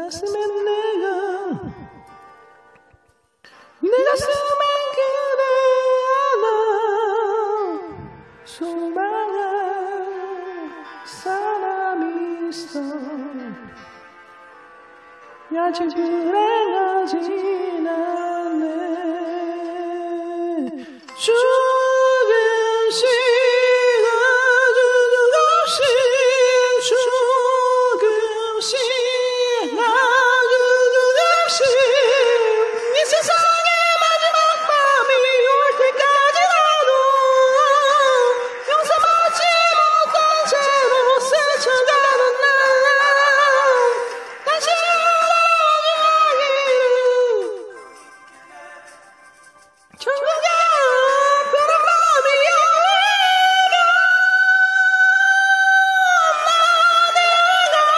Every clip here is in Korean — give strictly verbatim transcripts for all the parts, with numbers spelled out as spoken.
가슴에 내가 내 가슴에 그대 안아 소망한 사람이 있어 아직 불행하진 않네 조금씩 아주 조금씩 조금씩 아주 조금씩 이 세상의 마지막 밤이 올 때까지 나도 용서받지 못한 채로 스쳐가는 날 다시 천국의 푸른 밤이 오면 나대가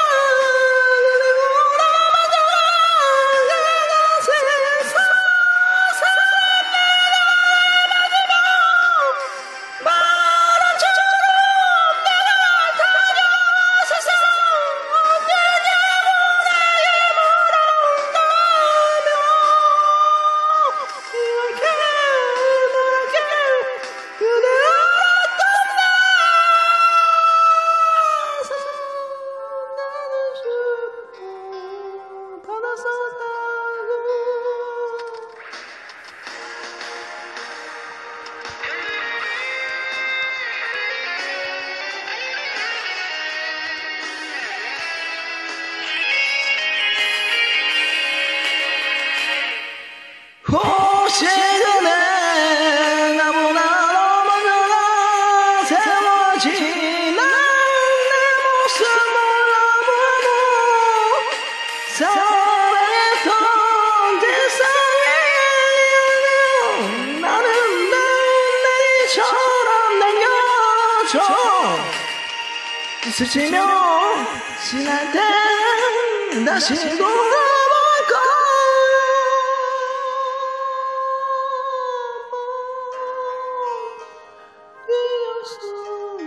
그리고 세상 사람들의 마지막 바람처럼 내가 타려 세상 언제냐 모래에 물어온다며 이렇게 너에게 그대 알았던 나 나는 죽고 받았었다고 혹시 그대 나보다 더 먼저 세워진 내 모습 몰라보고 사랑했던 세상에 나는 내 내일처럼 남겨줘 스치며 지날 땐 다시 돌아볼 거야 이었어